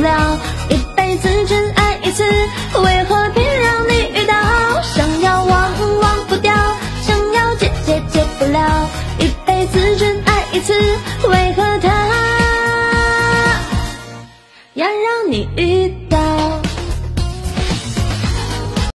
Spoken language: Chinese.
了，一辈子只爱一次，为何偏让你遇到？想要忘忘不掉，想要戒戒戒不了，一辈子只爱一次，为